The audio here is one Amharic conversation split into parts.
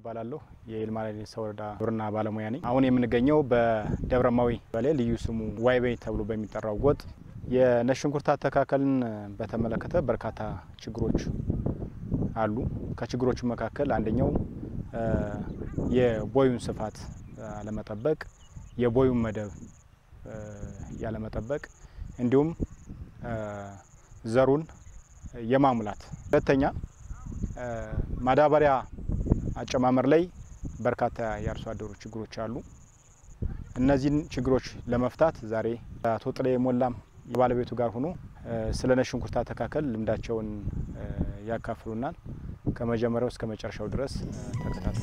ባላለሁ የኢልማሌሳ ወረዳ ግብርና ባለሙያ ነኝ። አሁን የምንገኘው በደብረማዊ በላይ ልዩ ስሙ ዋይቤ ተብሎ በሚጠራው ጎጥ የነጭ ሽንኩርት አተካከልን በተመለከተ በርካታ ችግሮች አሉ። ከችግሮቹ መካከል አንደኛው የቦዩን ስፋት አለመጠበቅ፣ የቦዩን መደብ ያለመጠበቅ እንዲሁም ዘሩን የማሙላት። ሁለተኛ ማዳበሪያ አጨማመር ላይ በርካታ ያርሶ አደሩ ችግሮች አሉ። እነዚህን ችግሮች ለመፍታት ዛሬ አቶ ጥሌ ሞላም ባለቤቱ ጋር ሆኖ ስለ ነጭ ሽንኩርት አተካከል ልምዳቸውን ያካፍሉናል። ከመጀመሪያው እስከ መጨረሻው ድረስ ተከታተሉ።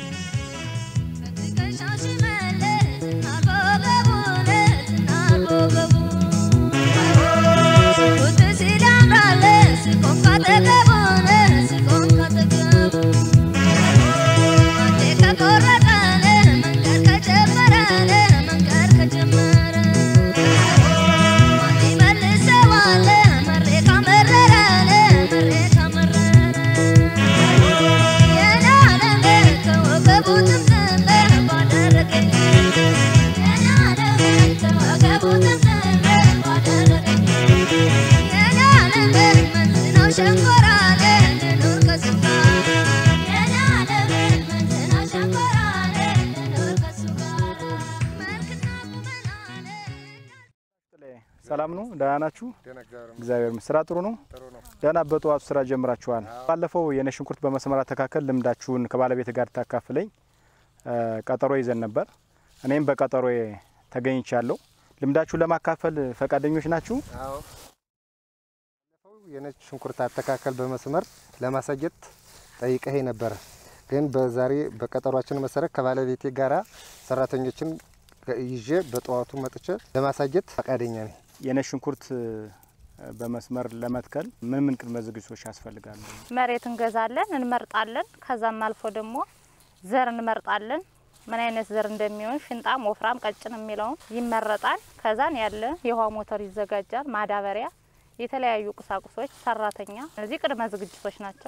ሰላም ነው? ደህና ናችሁ? እግዚአብሔር ይመስገን። ጥሩ ነው። ደህና በጠዋቱ ስራ ጀምራችኋል። ባለፈው የነጭ ሽንኩርት በመስመር አተካከል ልምዳችሁን ከባለቤት ጋር ታካፍለኝ ቀጠሮ ይዘን ነበር። እኔም በቀጠሮዬ ተገኝቻለሁ። ልምዳችሁን ለማካፈል ፈቃደኞች ናችሁ? አዎ። ባለፈው የነጭ ሽንኩርት አተካከል በመስመር ለማሳየት ጠይቀህ ነበር። ግን በዛሬ በቀጠሯችን መሰረት ከባለቤቴ ጋራ ሰራተኞችን ይዤ በጠዋቱ መጥቼ ለማሳየት ፈቃደኛ ነኝ። የነጭ ሽንኩርት በመስመር ለመትከል ምን ቅድመ ዝግጅቶች ያስፈልጋሉ? መሬት እንገዛለን፣ እንመርጣለን። ከዛም አልፎ ደግሞ ዘር እንመርጣለን። ምን አይነት ዘር እንደሚሆን ሽንጣም፣ ወፍራም፣ ቀጭን የሚለው ይመረጣል። ከዛን ያለ የውሃ ሞተር ይዘጋጃል፣ ማዳበሪያ፣ የተለያዩ ቁሳቁሶች፣ ሰራተኛ። እነዚህ ቅድመ ዝግጅቶች ናቸው።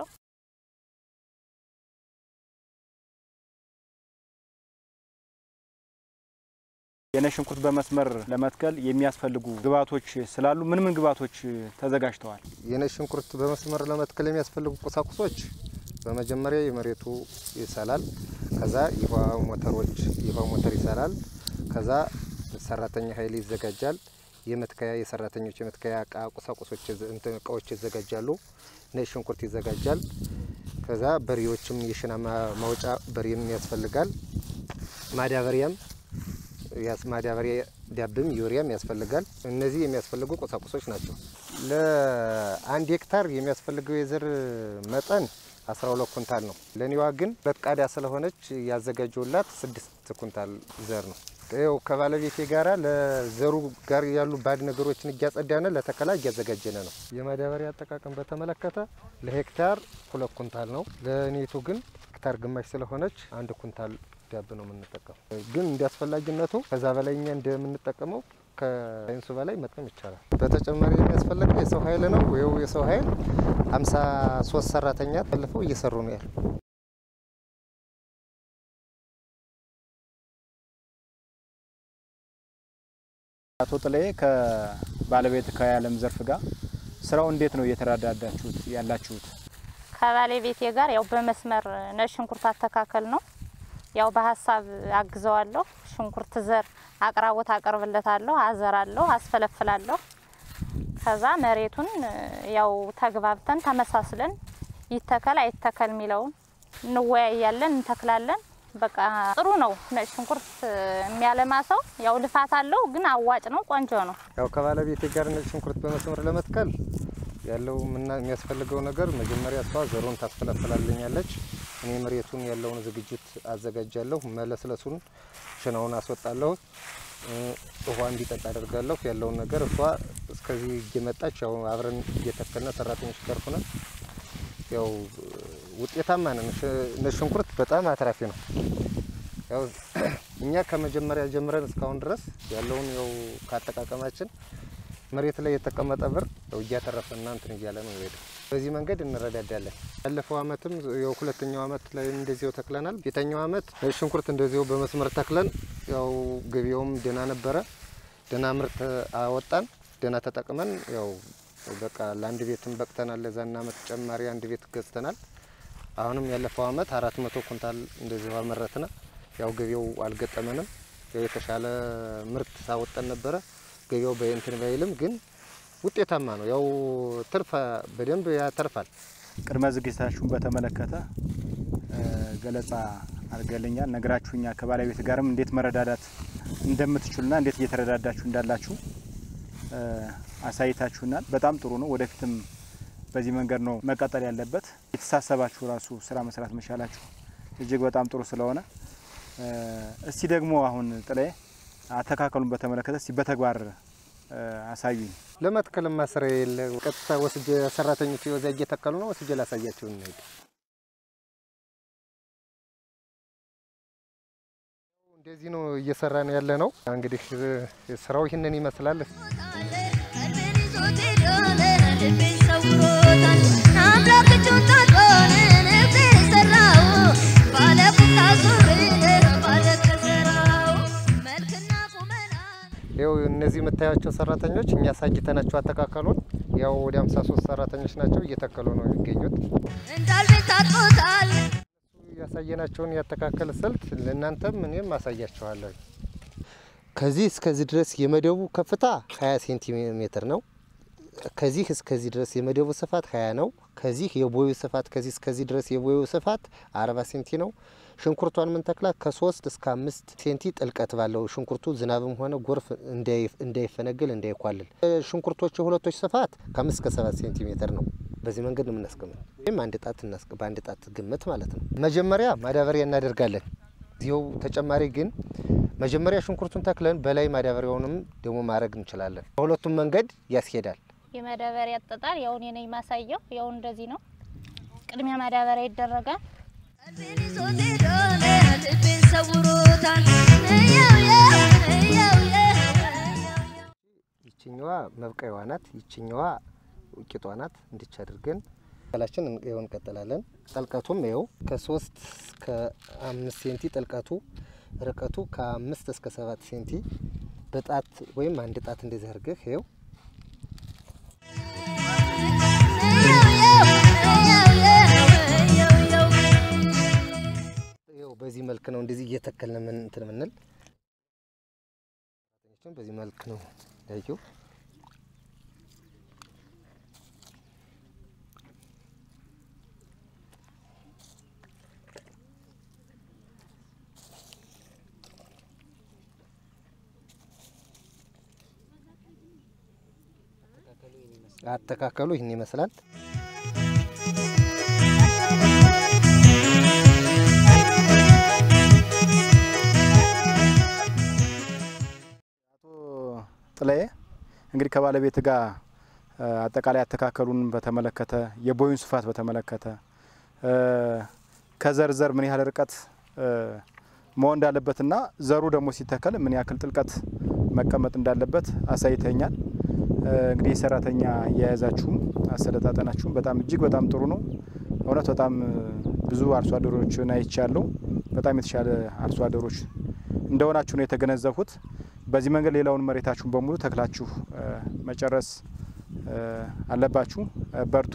የነጭ ሽንኩርት በመስመር ለመትከል የሚያስፈልጉ ግብአቶች ስላሉ ምን ግብአቶች ተዘጋጅተዋል? የነጭ ሽንኩርት በመስመር ለመትከል የሚያስፈልጉ ቁሳቁሶች በመጀመሪያ የመሬቱ ይሰላል፣ ከዛ የውሃ ሞተር ይሰራል፣ ከዛ ሰራተኛ ኃይል ይዘጋጃል፣ የሰራተኞች የመትከያ ቁሳቁሶች እቃዎች ይዘጋጃሉ፣ ነጭ ሽንኩርት ይዘጋጃል፣ ከዛ በሬዎችም የሽና ማውጫ በሬም ያስፈልጋል፣ ማዳበሪያ ዳብም ዩሪያም ያስፈልጋል። እነዚህ የሚያስፈልጉ ቁሳቁሶች ናቸው። ለአንድ ሄክታር የሚያስፈልገው የዘር መጠን 12 ኩንታል ነው። ለኔዋ ግን በቃዳ ስለሆነች ያዘጋጀውላት 6 ኩንታል ዘር ነው። ይኸው ከባለቤቴ ጋራ ለዘሩ ጋር ያሉ ባድ ነገሮችን እያጸዳነ ለተከላ እያዘጋጀነ ነው። የማዳበሪያ አጠቃቀም በተመለከተ ለሄክታር 2 ኩንታል ነው። ለኔቱ ግን ሄክታር ግማሽ ስለሆነች 1 ኩንታል ዳብ ነው የምንጠቀመው። ግን እንዲያስፈልግነቱ ከዛ በላይኛ እንደምንጠቀመው ከሳይንሱ በላይ መጠቀም ይቻላል። በተጨማሪ የሚያስፈልገው የሰው ኃይል ነው። ይኸው የሰው ኃይል 53 ሰራተኛ ተልፈው እየሰሩ ነው ያለው። አቶ ጥሌ ከባለቤት ከያለም ዘርፍ ጋር ስራው እንዴት ነው እየተራዳዳችሁት ያላችሁት? ከባለቤቴ ጋር ያው በመስመር ነጭ ሽንኩርት አተካከል ነው። ያው በሐሳብ አግዘዋለሁ። ሽንኩርት ዘር አቅራቦት አቀርብለታለሁ፣ አዘራለሁ፣ አስፈለፍላለሁ። ከዛ መሬቱን ያው ተግባብተን ተመሳስለን ይተከል አይተከል ሚለው እንወያያለን፣ እንተክላለን። በቃ ጥሩ ነው። ነጭ ሽንኩርት የሚያለማ ሰው ያው ልፋት አለው፣ ግን አዋጭ ነው፣ ቆንጆ ነው። ያው ከባለቤቴ ጋር ነጭ ሽንኩርት በመስመር ለመትከል ያለው የሚያስፈልገው ነገር መጀመሪያ እሷ ዘሩን ታስፈለፍላለኛለች። እኔ መሬቱን ያለውን ዝግጅት አዘጋጃለሁ፣ መለስለሱን ሽናውን አስወጣለሁ፣ ውሃ እንዲጠጣ አደርጋለሁ። ያለውን ነገር እሷ እስከዚህ እየመጣች ያው አብረን እየተከልነ ሰራተኞች ጋር ሆነን ያው ውጤታማ ነን። ነጭ ሽንኩርት በጣም አትራፊ ነው። ያው እኛ ከመጀመሪያ ጀምረን እስካሁን ድረስ ያለውን ያው ካጠቃቀማችን መሬት ላይ የተቀመጠ ብር ያው እያተረፈና እንትን እያለ ነው። በዚህ መንገድ እንረዳዳለን። ያለፈው አመትም ያው ሁለተኛው አመት ላይ እንደዚያው ተክለናል። የታኛው አመት ሽንኩርት እንደዚያው በመስመር ተክለን ያው ገበያውም ደና ነበረ። ደና ምርት አወጣን። ደና ተጠቅመን ያው በቃ ለአንድ ቤትም በቅተናል። ለዛና አመት ጨማሪ አንድ ቤት ገዝተናል። አሁንም ያለፈው አመት 400 ኩንታል እንደዚያው አመረተና ያው ገበያው አልገጠመንም። ያው የተሻለ ምርት አወጣን ነበረ። ገበያው በእንትን ባይልም ግን ውጤታማ ነው። ያው ትርፍ በደንብ ያተርፋል። ቅድመ ዝግጅታችሁን በተመለከተ ገለጻ አርገልኛል ነግራችሁኛ ከባለቤት ጋርም እንዴት መረዳዳት እንደምትችሉና እንዴት እየተረዳዳችሁ እንዳላችሁ አሳይታችሁናል። በጣም ጥሩ ነው። ወደፊትም በዚህ መንገድ ነው መቀጠል ያለበት። የተሳሰባችሁ ራሱ ስራ መስራት መቻላችሁ እጅግ በጣም ጥሩ ስለሆነ እስቲ ደግሞ አሁን ጥላዬ አተካከሉን በተመለከተ እስቲ በተግባር አሳዩኝ። ለመትከል ማሰሪያ የለ ቀጥታ ወስጄ ሰራተኞች ወዛጅ እየተከሉ ነው። ወስጄ ላሳያችሁ እንሄድ። እንደዚህ ነው እየሰራን ያለ ነው። እንግዲህ ስራው ይሄንን ይመስላል። ያው እነዚህ የምታያቸው ሰራተኞች እኛ ሳጅተናቸው አተካከሉን ያው ወደ 53 ሰራተኞች ናቸው እየተከሉ ነው የሚገኙት። ያሳየናቸውን ያተካከለ ስልት ለእናንተም እኔም ማሳያችኋለሁ። ከዚህ እስከዚህ ድረስ የመደቡ ከፍታ 20 ሴንቲሜትር ነው። ከዚህ እስከዚህ ድረስ የመደቡ ስፋት 20 ነው። ከዚህ የቦዩ ስፋት ከዚህ እስከዚህ ድረስ የቦዩ ስፋት 40 ሴንቲ ነው። ሽንኩርቷን ምን ተክላ ከ3 እስከ 5 ሴንቲ ጥልቀት ባለው ሽንኩርቱ ዝናብም ሆነ ጎርፍ እንዳይፈነግል እንዳይኳልል ሽንኩርቶቹ ሁለቶች ስፋት ከ5 እስከ 7 ሴንቲሜትር ነው። በዚህ መንገድ ነው የምናስቀምጠው። ወይም አንድ ጣት በአንድ ጣት ግምት ማለት ነው። መጀመሪያ ማዳበሪያ እናደርጋለን። እዚው ተጨማሪ ግን መጀመሪያ ሽንኩርቱን ተክለን በላይ ማዳበሪያውንም ደግሞ ማድረግ እንችላለን። በሁለቱም መንገድ ያስኬዳል። የማዳበሪያ አጠጣር ያው እኔ ነኝ ማሳየው። ያው እንደዚህ ነው። ቅድሚያ ማዳበሪያ ይደረጋል። ይችኛዋ መብቀያዋ ናት። ይችኛዋ ቂጧ ናት። እንዲች አድርገን ካላችን እንቀየውን እንቀጥላለን። ጥልቀቱም ይኸው ከ3 እስከ 5 ሴንቲ ጥልቀቱ፣ ርቀቱ ከ5 እስከ 7 ሴንቲ በጣት ወይም አንድ ጣት እንደዚህ አድርገህ ይኸው በዚህ መልክ ነው እንደዚህ እየተከልን ምን እንትን ምንል በዚህ መልክ ነው ያየው። አተካከሉ ይሄን ይመስላል። ጥላዬ እንግዲህ ከባለቤት ጋር አጠቃላይ አተካከሉን በተመለከተ የቦዩን ስፋት በተመለከተ ከዘርዘር ምን ያህል ርቀት መሆን እንዳለበትና ዘሩ ደግሞ ሲተከል ምን ያክል ጥልቀት መቀመጥ እንዳለበት አሳይተኛል። እንግዲህ ሰራተኛ ያያዛችሁም አሰለጣጠናችሁም በጣም እጅግ በጣም ጥሩ ነው። እውነት በጣም ብዙ አርሶ አደሮችን አይቻለሁ። በጣም የተሻለ አርሶ አደሮች እንደሆናችሁ ነው የተገነዘብኩት። በዚህ መንገድ ሌላውን መሬታችሁን በሙሉ ተክላችሁ መጨረስ አለባችሁ። በርቱ።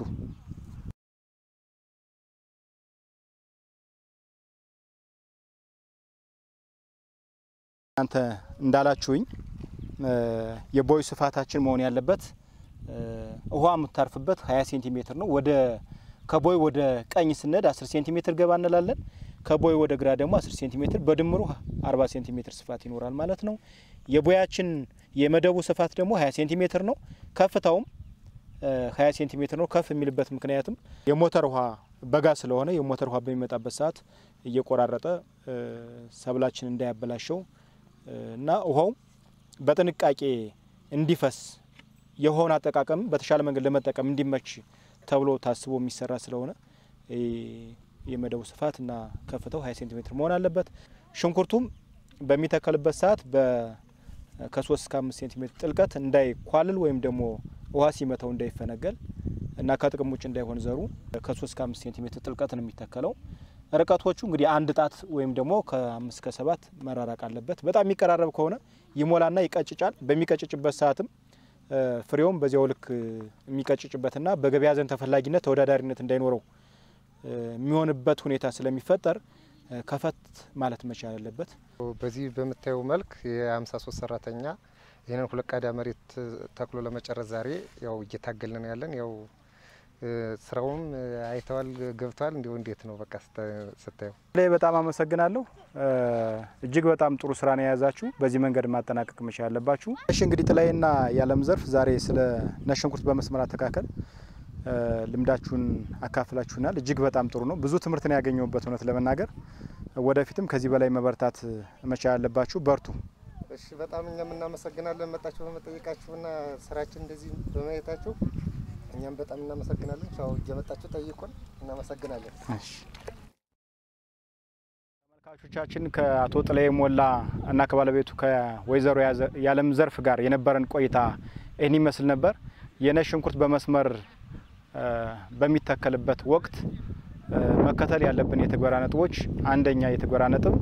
አንተ እንዳላችሁኝ የቦይ ስፋታችን መሆን ያለበት ውሃ የምታርፍበት 20 ሴንቲሜትር ነው። ወደ ከቦይ ወደ ቀኝ ስንሄድ 10 ሴንቲሜትር ገባ እንላለን። ከቦይ ወደ ግራ ደግሞ 10 ሴንቲሜትር በድምሩ 40 ሴንቲሜትር ስፋት ይኖራል ማለት ነው። የቦያችን የመደቡ ስፋት ደግሞ 20 ሴንቲሜትር ነው። ከፍታውም 20 ሴንቲሜትር ነው። ከፍ የሚልበት ምክንያቱም የሞተር ውሃ በጋ ስለሆነ የሞተር ውሃ በሚመጣበት ሰዓት እየቆራረጠ ሰብላችን እንዳያበላሸው እና ውሃው በጥንቃቄ እንዲፈስ የሆነ አጠቃቀም በተሻለ መንገድ ለመጠቀም እንዲመች ተብሎ ታስቦ የሚሰራ ስለሆነ የመደቡ ስፋትና ከፍታው 20 ሴንቲሜትር መሆን አለበት። ሽንኩርቱም በሚተከልበት ሰዓት ከ3 እስከ 5 ሴንቲሜትር ጥልቀት እንዳይኳልል ወይም ደግሞ ውሃ ሲመታው እንዳይፈነገል እና ከጥቅም ውጭ እንዳይሆን ዘሩ ከ3 እስከ 5 ሴንቲሜትር ጥልቀት ነው የሚተከለው። ርቀቶቹ እንግዲህ አንድ ጣት ወይም ደግሞ ከ5 እስከ 7 መራራቅ አለበት። በጣም የሚቀራረብ ከሆነ ይሞላና ይቀጭጫል። በሚቀጭጭበት ሰዓትም ፍሬውም በዚያው ልክ የሚቀጭጭበትና በገበያ ዘንድ ተፈላጊነት ተወዳዳሪነት እንዳይኖረው የሚሆንበት ሁኔታ ስለሚፈጠር ከፈት ማለት መቻል አለበት። በዚህ በመታየው መልክ የ53 ሰራተኛ ይሄንን 2 ቃዳ መሬት ተክሎ ለመጨረስ ዛሬ ያው እየታገልን ያለን ያው ስራውም አይተዋል ገብቷል። እንዴው እንዴት ነው በቃ ስታየው ላይ በጣም አመሰግናለሁ። እጅግ በጣም ጥሩ ስራ ነው የያዛችሁ። በዚህ መንገድ ማጠናቀቅ መቻል አለባችሁ። እሺ እንግዲህ ጥላዬና የዓለም ዘርፍ ዛሬ ስለ ነጭ ሽንኩርት በመስመር አተካከል ልምዳችሁን አካፍላችሁናል። እጅግ በጣም ጥሩ ነው። ብዙ ትምህርት ነው ያገኘሁበት እውነት ለመናገር። ወደፊትም ከዚህ በላይ መበርታት መቻል አለባችሁ። በርቱ። እሺ በጣም እኛም እናመሰግናለን መጣችሁ በመጠየቃችሁና ስራችን እንደዚህ በማየታችሁ እኛም በጣም እናመሰግናለን። ቻው እየመጣችሁ ጠይቁን። እናመሰግናለን። እሺ ተመልካቾቻችን ከአቶ ጥላዬ ሞላ እና ከባለቤቱ ከወይዘሮ የዓለም ዘርፍ ጋር የነበረን ቆይታ ይህን ይመስል ነበር። የነጭ ሽንኩርት በመስመር በሚተከልበት ወቅት መከተል ያለብን የተግባር ነጥቦች፣ አንደኛ የተግባር ነጥብ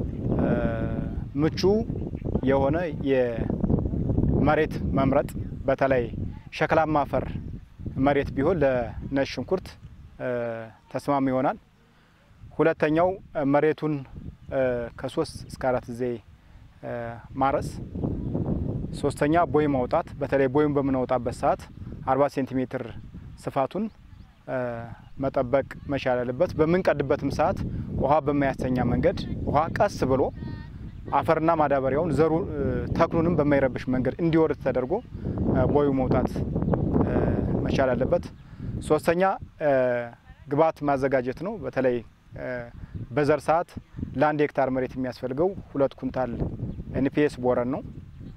ምቹ የሆነ የመሬት መምረጥ፣ በተለይ ሸክላማ አፈር መሬት ቢሆን ለነጭ ሽንኩርት ተስማሚ ይሆናል። ሁለተኛው መሬቱን ከ3 እስከ 4 ጊዜ ማረስ። ሶስተኛ ቦይ ማውጣት፣ በተለይ ቦዩን በምናወጣበት ሰዓት 40 ሴንቲሜትር ስፋቱን መጠበቅ መቻል አለበት። በምንቀድበትም ሰዓት ውሃ በማያስተኛ መንገድ ውሃ ቀስ ብሎ አፈርና ማዳበሪያውን ዘሩ ተክሉንም በማይረብሽ መንገድ እንዲወርድ ተደርጎ ቦዩ መውጣት መቻል አለበት። ሶስተኛ ግብዓት ማዘጋጀት ነው። በተለይ በዘር ሰዓት ለ1 ሄክታር መሬት የሚያስፈልገው 2 ኩንታል ኤንፒኤስ ቦረን ነው።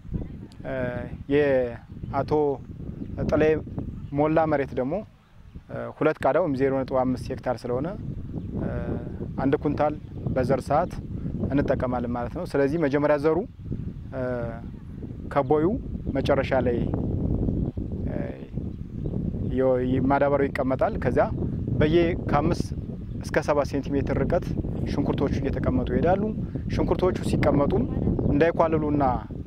የአቶ ጥላዬ ሞላ መሬት ደግሞ 2 ቃዳ ወይም 0.5 ሄክታር ስለሆነ 1 ኩንታል በዘር ሰዓት እንጠቀማለን ማለት ነው። ስለዚህ መጀመሪያ ዘሩ ከቦዩ መጨረሻ ላይ ማዳበሪያው ይቀመጣል። ከዛ ከ5 እስከ 7 ሴንቲሜትር ርቀት ሽንኩርቶቹ እየተቀመጡ ይሄዳሉ። ሽንኩርቶቹ ሲቀመጡም እንዳይኳልሉና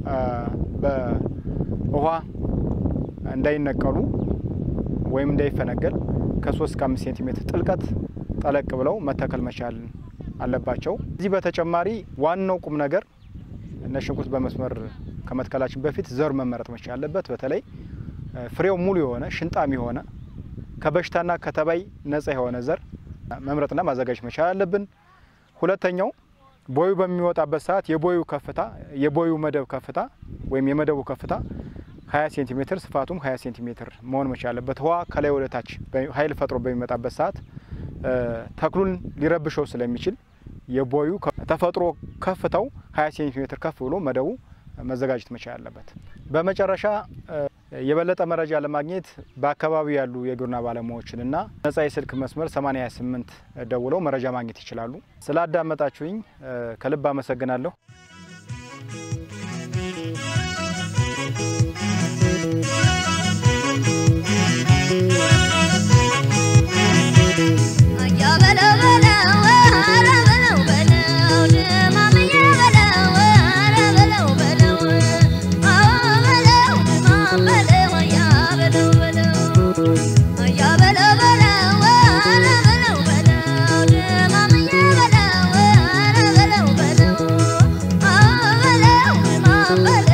በውሃ እንዳይነቀሉ ወይም እንዳይፈነገል ከ3 እስከ 5 ሴንቲሜትር ጥልቀት ጠለቅ ብለው መተከል መቻል አለባቸው። እዚህ በተጨማሪ ዋናው ቁም ነገር ነጭ ሽንኩርት በመስመር ከመትከላችን በፊት ዘር መመረጥ መቻል አለበት። በተለይ ፍሬው ሙሉ የሆነ ሽንጣም የሆነ ከበሽታና ከተባይ ነፃ የሆነ ዘር መምረጥና ማዘጋጀት መቻል አለብን። ሁለተኛው ቦዩ በሚወጣበት ሰዓት የቦዩ መደብ ከፍታ ወይም የመደቡ ከፍታ 20 ሴንቲሜትር ስፋቱም 20 ሴንቲሜትር መሆን መቻል አለበት። ውሃ ከላይ ወደ ታች ኃይል ፈጥሮ በሚመጣበት ሰዓት ተክሉን ሊረብሸው ስለሚችል የቦዩ ተፈጥሮ ከፍታው 20 ሴንቲሜትር ከፍ ብሎ መደቡ መዘጋጀት መቻል አለበት። በመጨረሻ የበለጠ መረጃ ለማግኘት በአካባቢው ያሉ የግብርና ባለሙያዎችንና ነፃ የስልክ መስመር 88 ደውለው መረጃ ማግኘት ይችላሉ። ስላዳመጣችሁኝ ከልብ አመሰግናለሁ። But